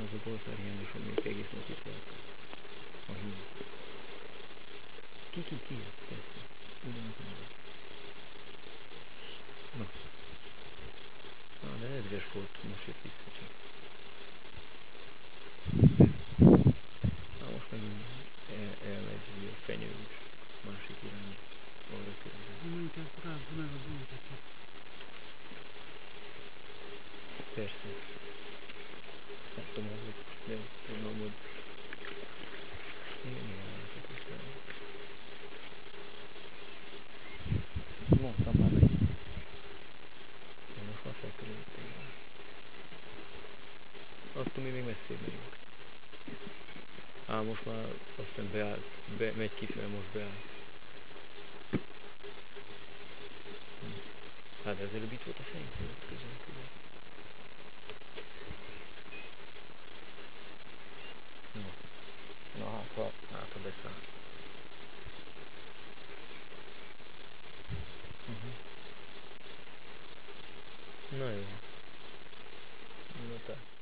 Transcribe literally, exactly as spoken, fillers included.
az a boltár hiányosan még egész nap itt volt. A hím. Ki, ki, ki? Persze. Ugyanaz mondom. Na. Ah, de ezres volt, most jött vissza csak. Na most megint el, elmegy a fenyő is. Másik irány. Arra kérdez. Nem kell rázd meg az ültetőt. Persze. Nem tudom, hogy de tudom, hogy igen, igen, látok aztán. Mondtam már neki. De most már felkerülöttem rá. Attól mi még messzébb megyünk. Á, most már azt hiszem beállt, be, megy kifele, most beállt. Hm. Hát de előbb itt volt a fenyő között, közel, közel. No. Na hát ha, hát ha beszáll. Uh-huh. Na jó. Na tehát.